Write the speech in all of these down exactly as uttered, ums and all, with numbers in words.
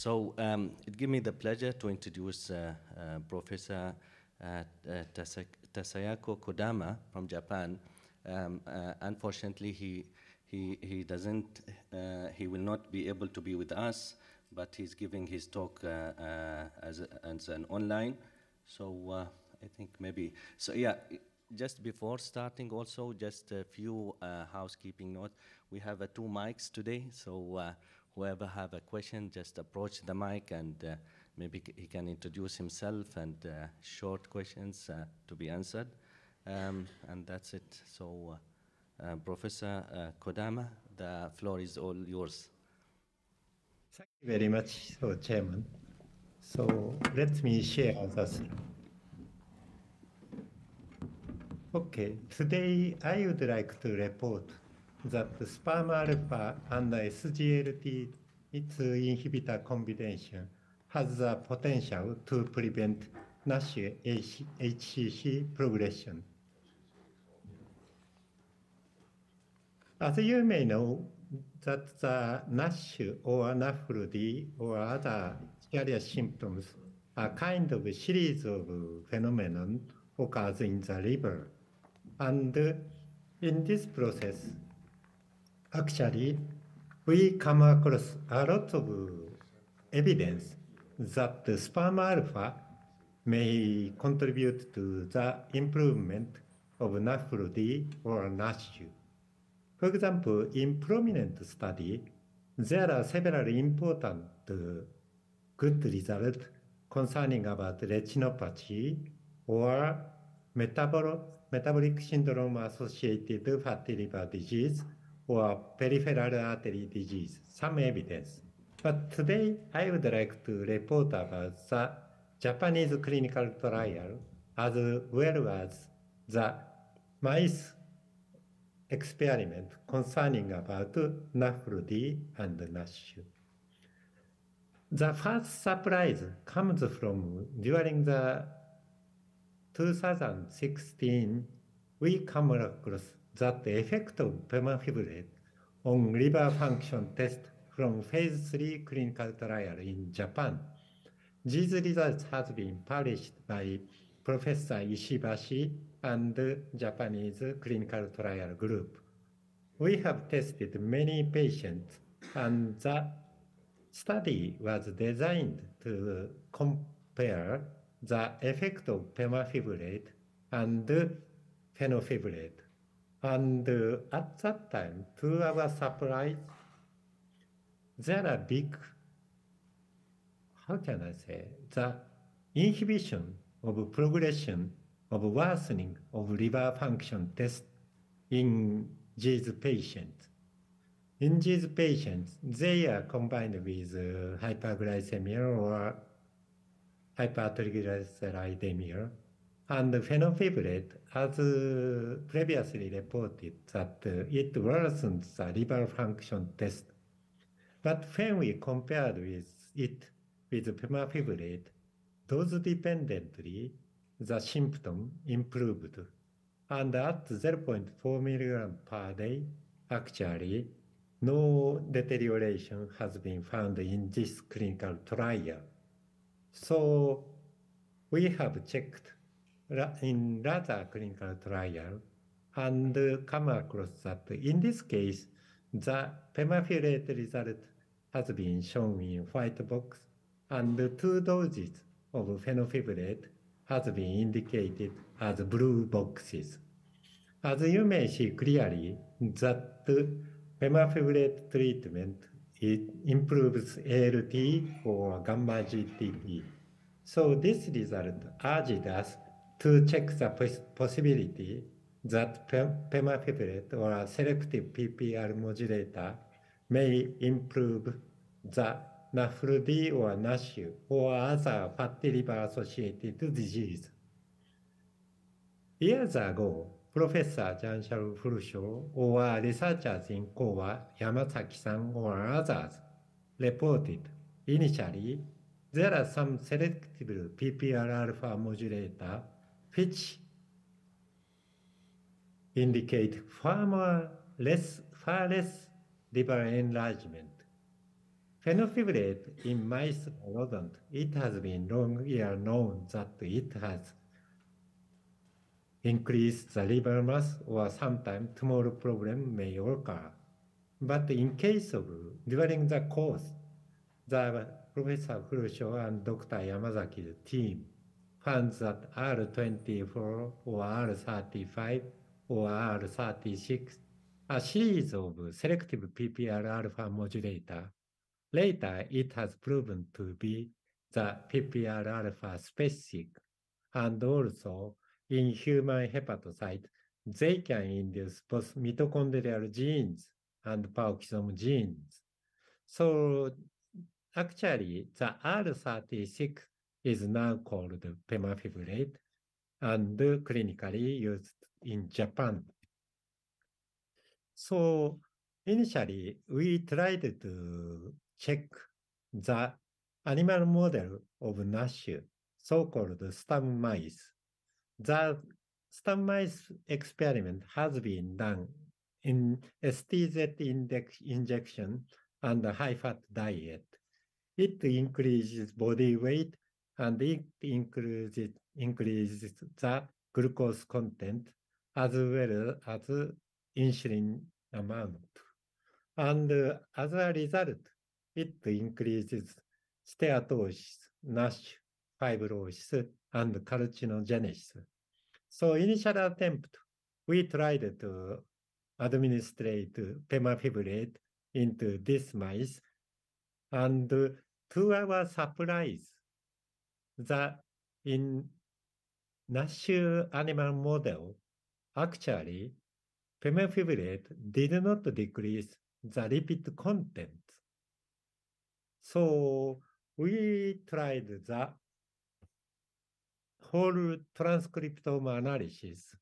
So um, it gives me the pleasure to introduce uh, uh, Professor uh, uh, Tasa- Tasayako Kodama from Japan. Um, uh, unfortunately, he, he, he doesn't, uh, he will not be able to be with us, but he's giving his talk uh, uh, as, a, as an online. So uh, I think maybe, so yeah, just before starting also, just a few uh, housekeeping notes. We have uh, two mics today, so uh, whoever have a question, just approach the mic and uh, maybe he can introduce himself and uh, short questions uh, to be answered. Um, and that's it. So uh, uh, Professor uh, Kodama, the floor is all yours. Thank you very much, so Chairman. So let me share the slide. Okay, today I would like to report that the SPAM alpha and the S G L T its inhibitor combination has the potential to prevent NASH H C C progression. As you may know, that the NASH or N A F L D or other carrier symptoms are kind of a series of phenomenon occurs in the liver. And in this process, actually, we come across a lot of evidence that the SPAM alpha may contribute to the improvement of N A F L D or NASH. For example, in prominent study, there are several important uh, good results concerning about retinopathy or metabolic, metabolic syndrome associated fatty liver disease or peripheral artery disease, some evidence. But today, I would like to report about the Japanese clinical trial as well as the mice experiment concerning about N A F L D and NASH. The first surprise comes from during the two thousand sixteen, we come across that the effect of pemafibrate on liver function test from phase three clinical trial in Japan. These results have been published by Professor Ishibashi and Japanese clinical trial group. We have tested many patients, and the study was designed to compare the effect of pemafibrate and fenofibrate. And at that time, to our surprise, there are big, how can I say, the inhibition of progression of worsening of liver function test in these patients. In these patients, they are combined with uh, hyperglycemia or hypertriglyceridemia, and fenofibrate, as uh, previously reported, that uh, it worsens the liver function test. But when we compared with it with pemafibrate, dose-dependently, the symptom improved. And at zero point four milligram per day, actually, no deterioration has been found in this clinical trial. So we have checked in other clinical trial and come across that in this case, the pemafibrate result has been shown in white box, and two doses of fenofibrate has been indicated as blue boxes. As you may see clearly, that pemafibrate treatment it improves A L T or gamma G T P. So this result urged us to check the possibility that pemafibrate or a selective P P R modulator may improve the N A F L D or NASH or other fatty liver associated disease. Years ago, Professor Jean-Charles Fouchot or researchers in Kowa, Yamasaki-san or others reported initially there are some selective P P R alpha modulator which indicate far more less, far less liver enlargement. Fenofibrate in mice or rodent, it has been long year known that it has increased the liver mass or sometimes tumor problem may occur. But in case of during the course, the Professor Furusho and Doctor Yamazaki's team found that R twenty-four or R thirty-five or R thirty-six, a series of selective P P R alpha modulator. Later, it has proven to be the P P R alpha specific, and also in human hepatocyte, they can induce both mitochondrial genes and peroxisome genes. So actually, the R thirty-six is now called pemafibrate and clinically used in Japan. So initially, we tried to check the animal model of NASH, so-called stem mice. The stem mice experiment has been done in S T Z index injection and high-fat diet. It increases body weight and it increases, increases the glucose content as well as insulin amount. And uh, as a result, it increases steatosis, NASH, fibrosis, and carcinogenesis. So initial attempt, we tried to administrate pemafibrate into this mice, and to our surprise, the in NASH animal model, actually, pemafibrate did not decrease the lipid content. So we tried the whole transcriptome analysis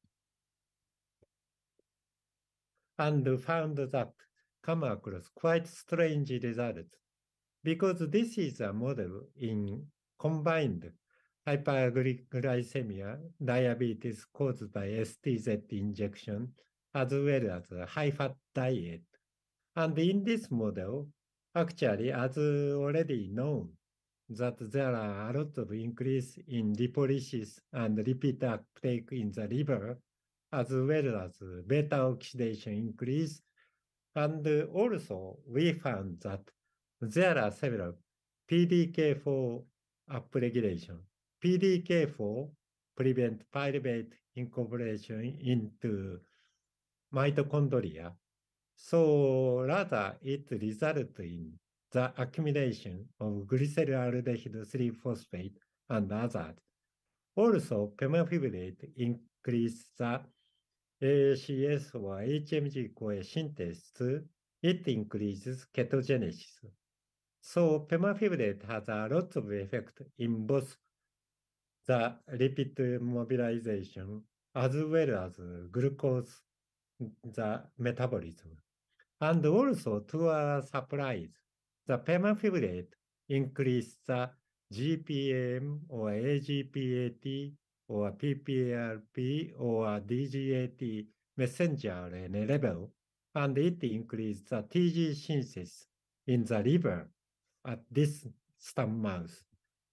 and found that come across quite strange results, because this is a model in combined hyperglycemia, diabetes caused by S T Z injection, as well as a high-fat diet. And in this model, actually, as already known, that there are a lot of increase in lipolysis and lipid uptake in the liver, as well as beta oxidation increase. And also, we found that there are several P D K four upregulation. P D K four prevent pyruvate incorporation into mitochondria. So rather, it results in the accumulation of glycerylaldehyde three phosphate and others. Also, pemafibrate increase the A C S or H M G CoA synthesis. It increases ketogenesis. So pemafibrate has a lot of effect in both the lipid mobilization as well as glucose, the metabolism. And also, to our surprise, the pemafibrate increased the G P M or A G P A T or P P R P or D G A T messenger R N A level, and it increased the T G synthesis in the liver at this stem mouse.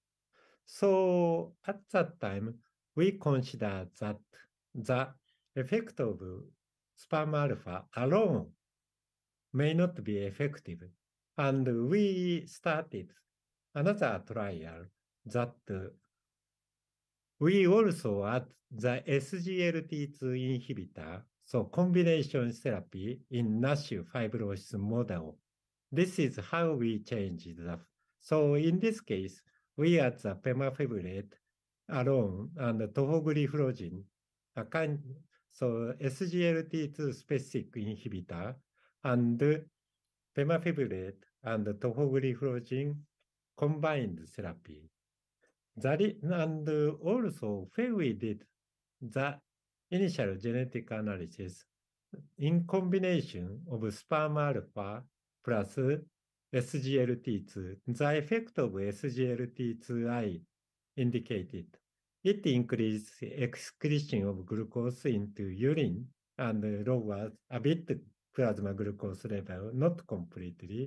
So at that time, we considered that the effect of sperm alpha alone may not be effective. And we started another trial that we also add the S G L T two inhibitor, so combination therapy in NASH fibrosis model. This is how we changed the. So in this case, we add the pemafibrate alone and tofogliflozin, a kind, so S G L T two specific inhibitor, and pemafibrate and tofogliflozin combined therapy. That is, and also, when we did the initial genetic analysis in combination of sperm alpha plus S G L T two, the effect of S G L T two I indicated. It increased excretion of glucose into urine and lowers a bit plasma glucose level, not completely,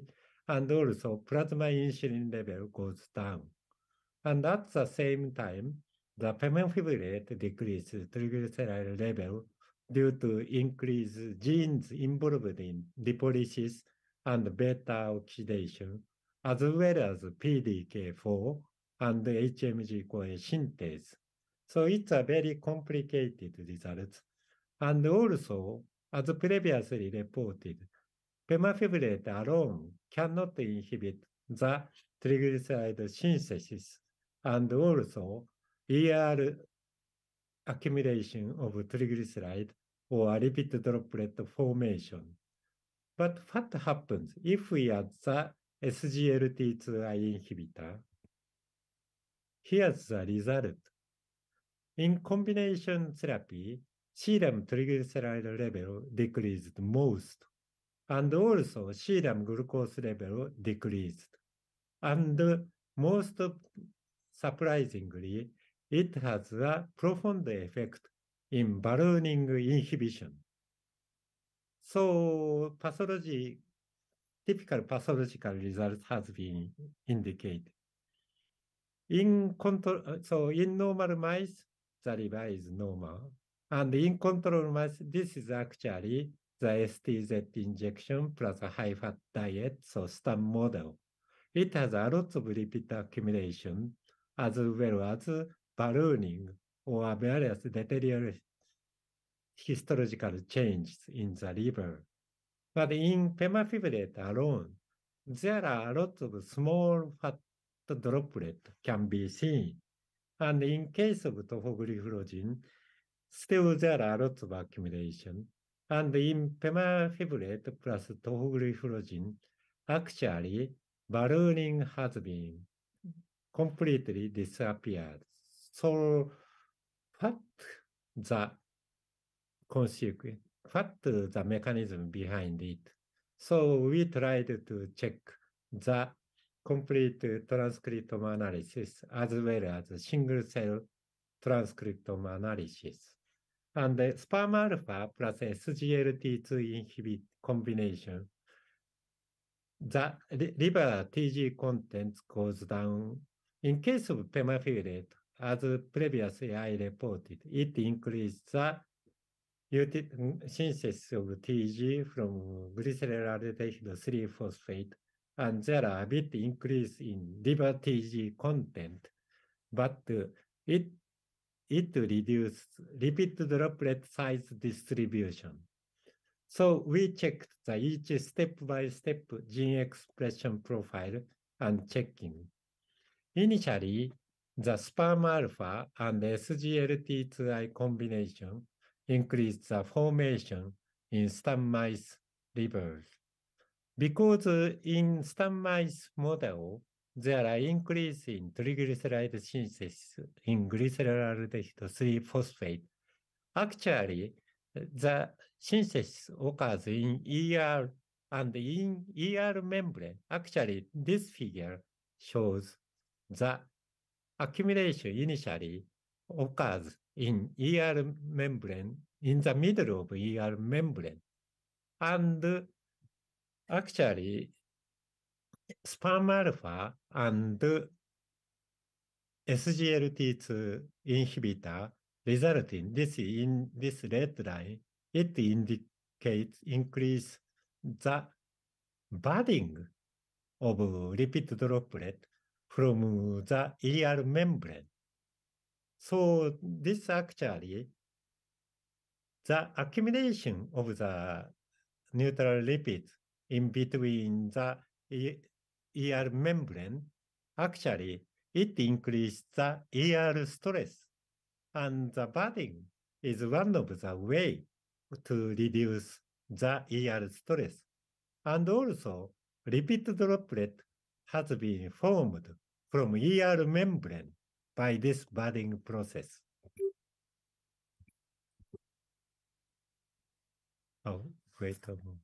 and also plasma insulin level goes down. And at the same time, the pemafibrate decreases triglyceride level due to increased genes involved in lipolysis and beta oxidation, as well as P D K four and H M G-CoA synthase. So it's a very complicated result. And also, as previously reported, pemafibrate alone cannot inhibit the triglyceride synthesis and also E R accumulation of triglyceride or lipid droplet formation. But what happens if we add the S G L T two I inhibitor? Here's the result. In combination therapy, serum triglyceride level decreased most, and also serum glucose level decreased. And most surprisingly, it has a profound effect in ballooning inhibition. So pathology, typical pathological results has been indicated. In control, so in normal mice, the liver is normal. And in control mice, this is actually the S T Z injection plus a high-fat diet, so STAM model. It has a lot of lipid accumulation as well as ballooning or various deterioration histological changes in the liver. But in pemafibrate alone, there are a lot of small fat droplets can be seen. And in case of tofogliflozin, still there are lots of accumulation. And in pemafibrate plus tofogliflozin, actually ballooning has been completely disappeared. So what the consequence, what the mechanism behind it? So we tried to check the complete transcriptome analysis as well as single cell transcriptome analysis. And the SPAM alpha plus S G L T two inhibit combination, the liver T G content goes down. In case of pemafibrate, as previously I reported, it increased the synthesis of T G from glycerylaldehyde three phosphate, and there are a bit increase in liver T G content, but it it reduced lipid droplet size distribution. So we checked the each step-by-step gene expression profile and checking. Initially, the SPAM alpha and S G L T two I combination increased the formation in stem mice livers. Because in stem mice model, there are increase in triglyceride synthesis in glycerylaldehyde three phosphate. Actually, the synthesis occurs in E R and in E R membrane. Actually, this figure shows the accumulation initially occurs in E R membrane, in the middle of E R membrane. And actually, SPAM alpha and S G L T two inhibitor result in this, in this red line, it indicates increase the budding of lipid droplet from the E R membrane. So this actually, the accumulation of the neutral lipids in between the E R membrane, actually, it increases the E R stress. And the budding is one of the ways to reduce the E R stress. And also, lipid droplet has been formed from E R membrane by this budding process. Oh, wait a moment.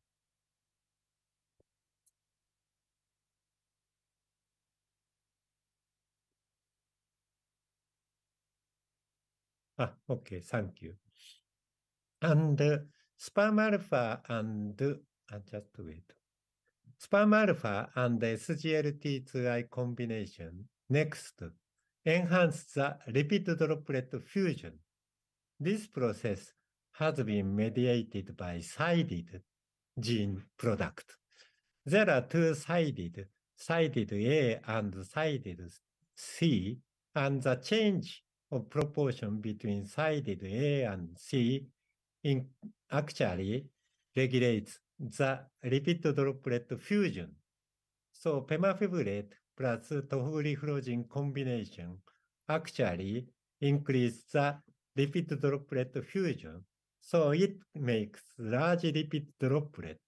Ah, okay, thank you. And uh, SPAM alpha and, uh, just wait. Sperm alpha and S G L T two I combination next enhance the lipid droplet fusion. This process has been mediated by sided gene product. There are two sided, sided A and sided C, and the change of proportion between sided A and C in actually regulates the lipid droplet fusion. So pemafibrate plus tofurifloxin combination actually increase the lipid droplet fusion. So it makes large lipid droplet.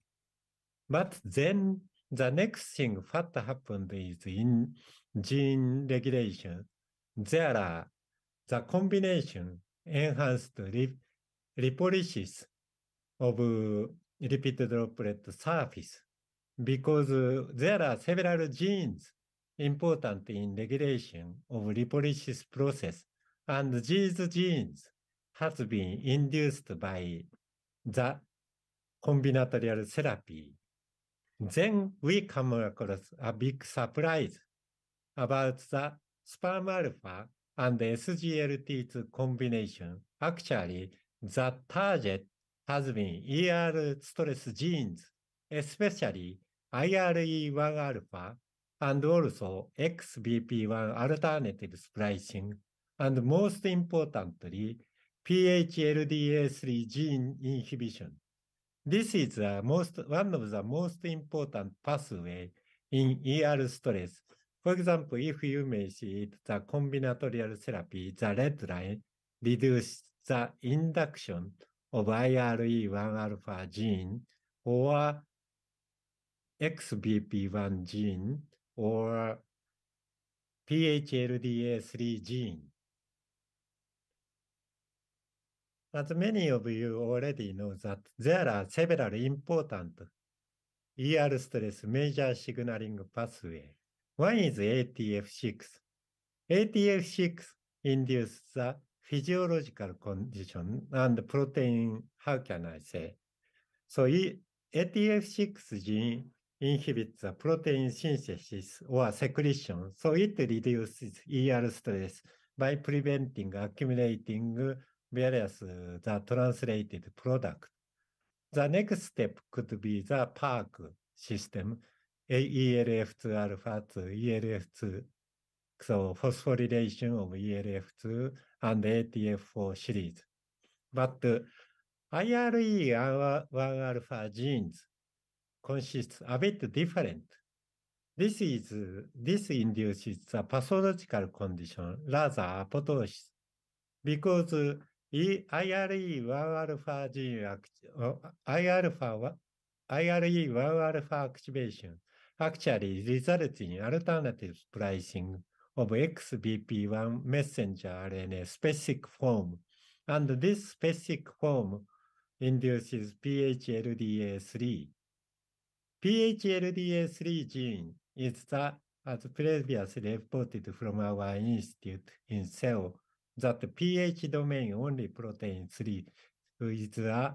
But then the next thing what happened is in gene regulation, there are the combination enhanced lipolysis of lipid droplet surface because there are several genes important in regulation of lipolysis process, and these genes have been induced by the combinatorial therapy. Then we come across a big surprise about the sperm alpha and S G L T two combination. Actually, the target has been E R stress genes, especially I R E one alpha and also X B P one alternative splicing, and most importantly, P H L D A three gene inhibition. This is the most, one of the most important pathway in E R stress. For example, if you may see it, the combinatorial therapy, the red line, reduces the induction of I R E one alpha gene or X B P one gene or P H L D A three gene. As many of you already know that there are several important E R stress major signaling pathway. One is A T F six. A T F six induces the physiological condition and protein, how can I say? So A T F six gene inhibits the protein synthesis or secretion, so it reduces E R stress by preventing accumulating various uh, the translated product. The next step could be the PARC system, E L F two alpha to E L F two, so phosphorylation of E L F two and A T F four series. But uh, I R E one alpha genes consist a bit different. This is this induces a pathological condition, rather apoptosis, because E I R E one alpha gene I alpha I R E one alpha activation actually results in alternative splicing of X B P one messenger R N A specific form, and this specific form induces P H L D A three. P H L D A three gene is the, as previously reported from our institute in Cell, that pH domain only protein three is the,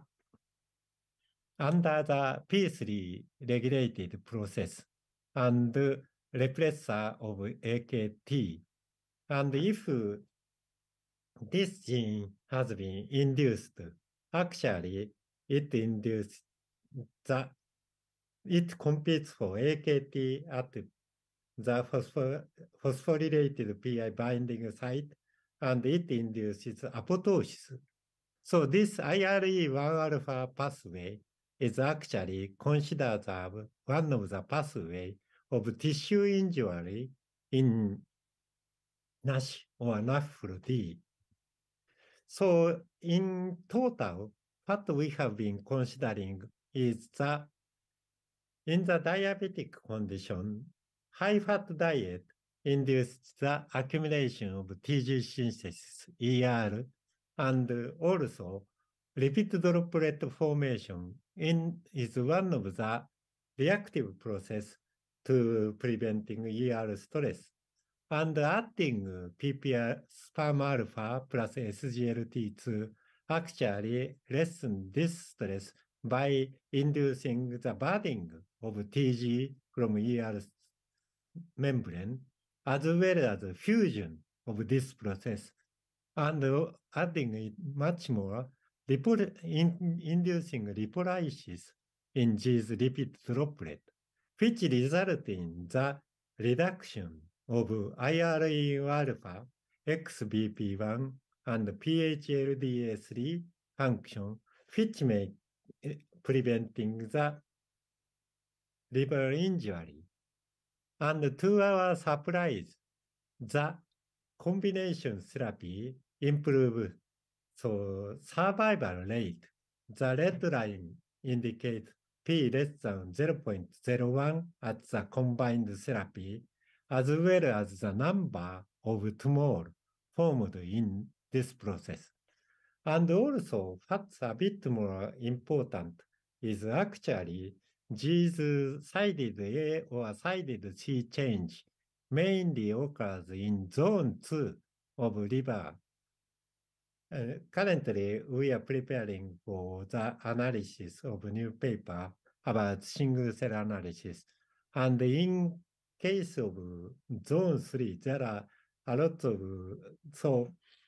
under the P three regulated process and repressor of A K T. And if this gene has been induced, actually it induces the It competes for A K T at the phosphor phosphorylated P I binding site, and it induces apoptosis. So this I R E one alpha pathway is actually considered as one of the pathway of tissue injury in NASH or N A F L D. So in total, what we have been considering is that in the diabetic condition, high-fat diet induces the accumulation of T G synthesis, E R, and also lipid droplet formation in, is one of the reactive process to preventing E R stress. And adding P P R sperm alpha plus S G L T two actually lessen this stress by inducing the budding of T G from E R membrane, as well as fusion of this process, and adding it much more, in, inducing lipolysis in these lipid droplets, which result in the reduction of I R E alpha, X B P one, and P H L D A three function, which may preventing the liver injury. And to our surprise, the combination therapy improve so survival rate. The red line indicates P less than zero point zero one at the combined therapy, as well as the number of tumors formed in this process. And also, what's a bit more important is actually these sided A or sided C change mainly occurs in zone two of liver. Uh, currently, we are preparing for the analysis of a new paper about single cell analysis. And in case of zone three, there are a lot of, so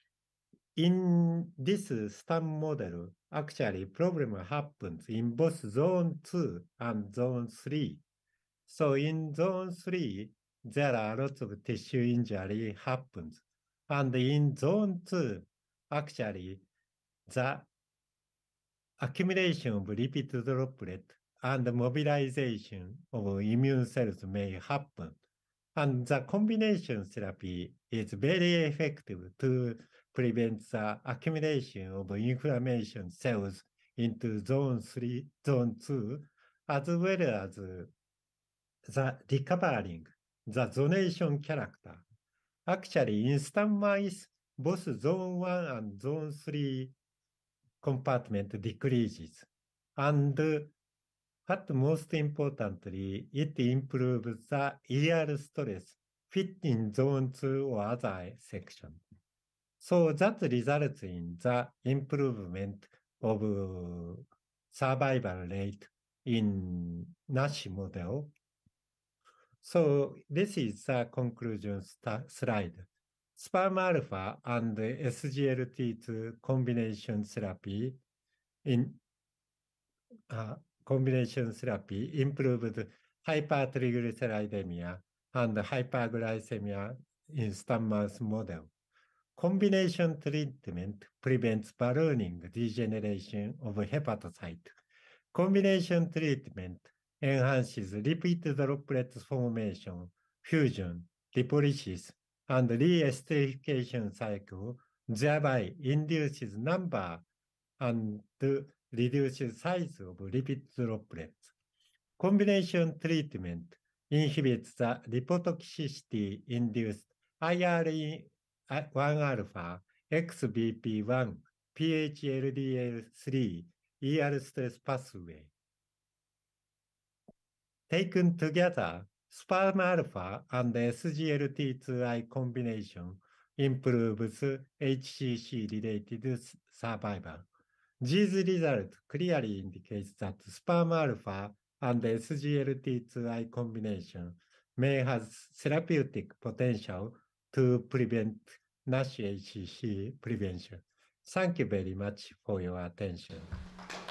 in this STAM model, actually problem happens in both zone two and zone three. So in zone three, there are lots of tissue injury happens. And in zone two, actually, the accumulation of lipid droplet and mobilization of immune cells may happen. And the combination therapy is very effective to prevent the accumulation of inflammation cells into zone three, zone two, as well as the recovering the zonation character. Actually, in STAM mice, both zone one and zone three compartment decreases. And what most importantly, it improves the E R stress fit in zone two or other section. So that results in the improvement of survival rate in NASH model. So this is the conclusion slide. SPAM alpha and S G L T two combination therapy in uh, combination therapy improved hypertriglyceridemia and hyperglycemia in STAM mouse model. Combination treatment prevents ballooning degeneration of hepatocyte. Combination treatment enhances lipid droplets formation, fusion, lipolysis, and re-esterification cycle, thereby induces number and reduces size of lipid droplets. Combination treatment inhibits the lipotoxicity induced I R E one alpha, X B P one, P H L D A three, E R stress pathway. Taken together, SPAM alpha and S G L T two I combination improves H C C-related survival. These results clearly indicate that SPAM alpha and S G L T two I combination may have therapeutic potential to prevent NASH H C C prevention. Thank you very much for your attention.